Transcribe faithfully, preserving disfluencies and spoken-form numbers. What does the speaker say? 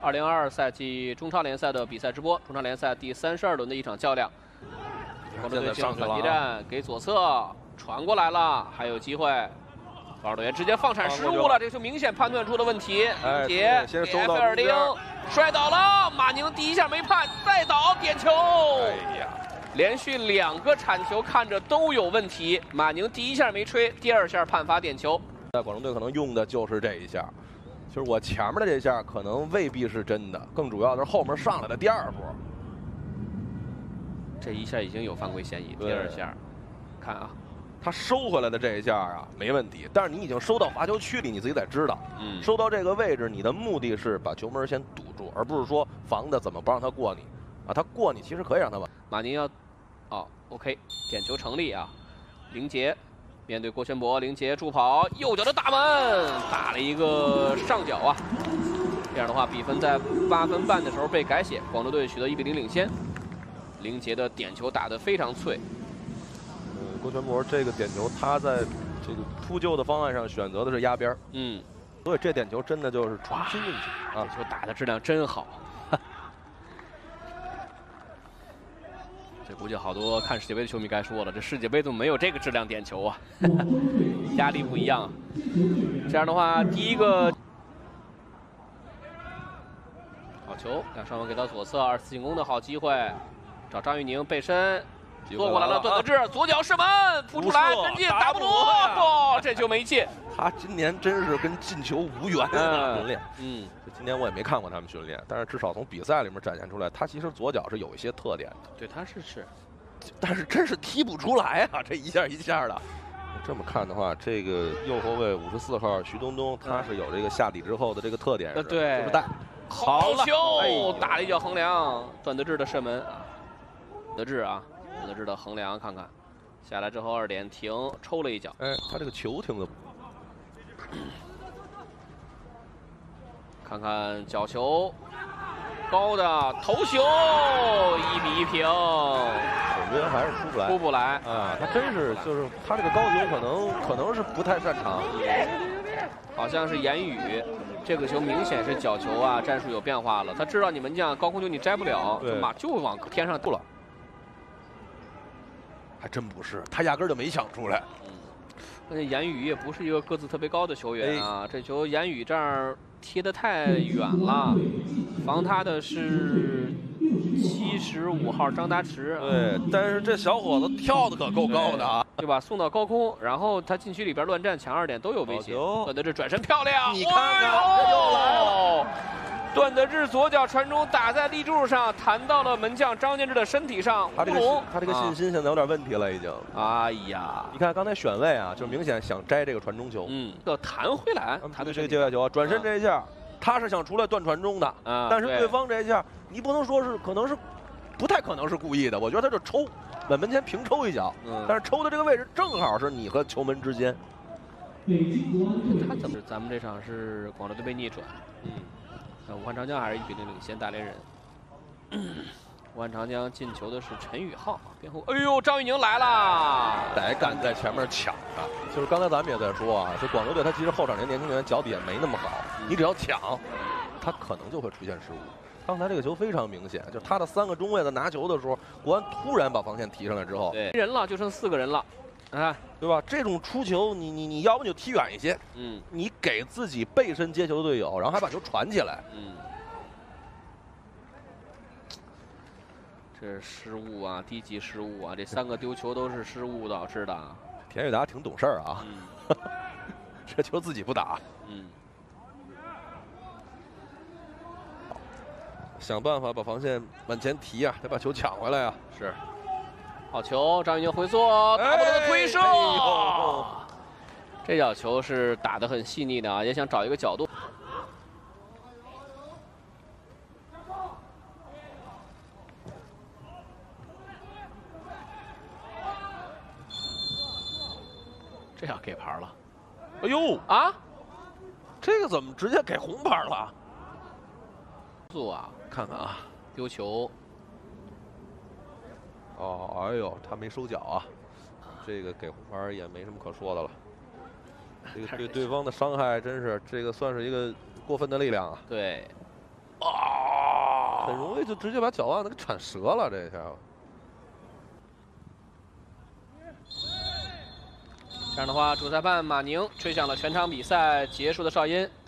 二零二二赛季中超联赛的比赛直播，中超联赛第三十二轮的一场较量。广州队进入反击战，给左侧传过来了，还有机会。广州队员直接放铲失误了，这就明显判断出了问题。林杰给菲尔丁摔倒了，马宁第一下没判，再倒点球。哎呀！ 连续两个铲球看着都有问题，马宁第一下没吹，第二下判罚点球。 在广州队可能用的就是这一下，就是我前面的这下可能未必是真的，更主要的是后面上来的第二波。 这一下已经有犯规嫌疑，第二下，看啊， 他收回来的这一下啊没问题，但是你已经收到罚球区里，你自己得知道，嗯，收到这个位置，你的目的是把球门先堵住，而不是说防的怎么不让他过你啊，他过你其实可以让他稳。 马宁要。 哦 ，OK， 点球成立啊！林杰面对郭全博，林杰助跑，右脚的大门打了一个上角啊！这样的话，比分在八分半的时候被改写，广州队取得一比零领先。林杰的点球打得非常脆。 呃，郭全博这个点球，他在这个扑救的方案上选择的是压边，嗯，所以这点球真的就是重新运气啊！这球打的质量真好。 这估计好多看世界杯的球迷该说了，这世界杯怎么没有这个质量点球啊？压力不一样。这样的话，第一个好球，让上方给到左侧，二次进攻的好机会，找张玉宁背身，做过来了，段德志左脚射门扑出来，跟进打不住，哦，这球没进。 他今年真是跟进球无缘啊！训练，嗯，今年我也没看过他们训练，但是至少从比赛里面展现出来，他其实左脚是有一些特点的。 对，他是是， 但是真是踢不出来啊！这一下一下的。这么看的话，这个右后卫五十四号徐东东，他是有这个下底之后的这个特点， 呃，对， 就是带。 好球，哎、打了一脚横梁，段德志的射门啊，德志啊，段德志的横梁，看看，下来之后二点停，抽了一脚。 哎，他这个球停的。 看看角球，高的头球，一比一平。 总觉得还是出不来， 出不来啊！他真是就是他这个高球可能可能是不太擅长， 好像是言语。这个球明显是角球啊，战术有变化了。他知道你门将高空球你摘不了，就马就往天上渡了。 还真不是，他压根儿就没想出来。 嗯，那言语也不是一个个子特别高的球员啊，哎、这球言语这儿。 贴得太远了，防他的是七十五号张达驰。 对，但是这小伙子跳的可够高的啊， 对吧？送到高空，然后他禁区里边乱战抢二点都有威胁。段德志转身漂亮， 你看看，这又来了。 段德志左脚传中打在立柱上，弹到了门将张建志的身体上。 他这个他这个信心现在有点问题了，已经。 哎呀， 你看刚才选位啊，就明显想摘这个传中球。 嗯，要弹回来， 弹的这个界外球，转身这一下，他是想出来断传中的。啊，但是对方这一下，你不能说是可能是，不太可能是故意的。我觉得他就抽，往门前平抽一脚。嗯，但是抽的这个位置正好是你和球门之间。 他怎么？咱们这场是广州队被逆转。嗯。 武汉长江还是一比零领先大连人。武汉长江进球的是陈宇浩，边后，哎呦，张玉宁来了， 得敢在前面抢的。就是刚才咱们也在说啊，这广州队他其实后场这年轻人脚底也没那么好，你只要抢，他可能就会出现失误。刚才这个球非常明显，就是他的三个中卫在拿球的时候，国安突然把防线提上来之后， 对，人了就剩四个人了。 啊，对吧？这种出球，你你你要不就踢远一些，嗯，你给自己背身接球队友，然后还把球传起来，嗯， 这是失误啊，低级失误啊，这三个丢球都是失误导致的。 田宇达挺懂事儿啊，嗯、这球自己不打，嗯，想办法把防线往前提啊，得把球抢回来啊， 是。 好球，张玉宁回缩，大波的推射，哎、这脚球是打得很细腻的啊，也想找一个角度。这要给牌了， 哎呦啊，这个怎么直接给红牌了？ 速啊，看看啊，丢球。 哦，哎呦，他没收脚啊，这个给红牌也没什么可说的了。这个对对方的伤害真是，这个算是一个过分的力量啊。 对， 啊， 很容易就直接把脚腕子给铲折了，这一下。 这样的话，主裁判马宁吹响了全场比赛结束的哨音。